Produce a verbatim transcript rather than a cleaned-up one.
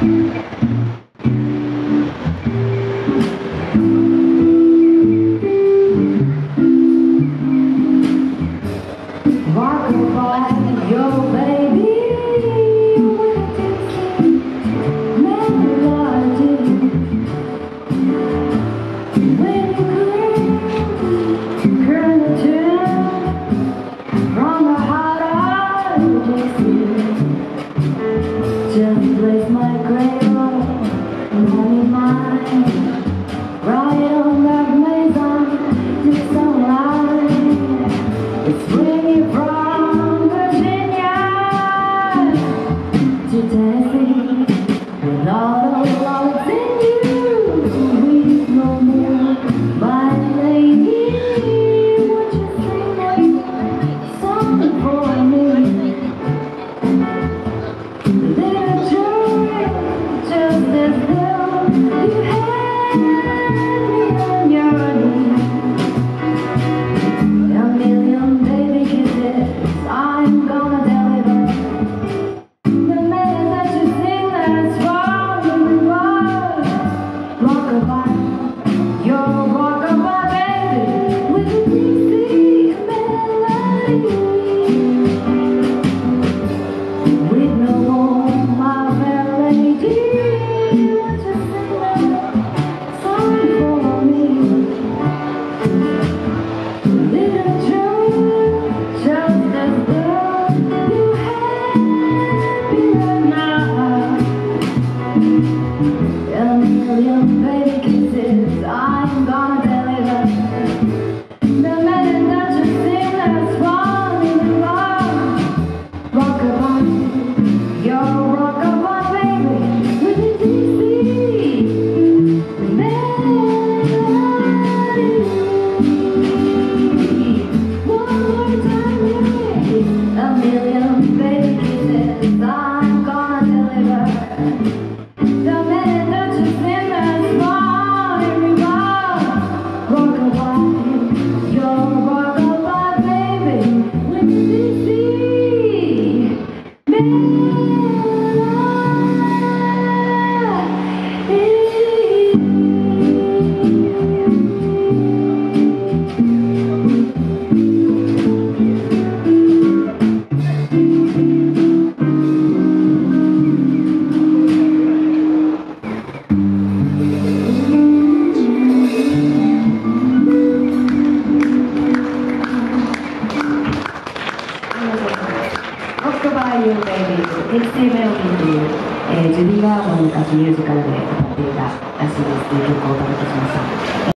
ディクシーメロディーという、えー、ジュディ・ガーランドの昔ミュージカルで歌っていたらしいですという曲をお届けしました。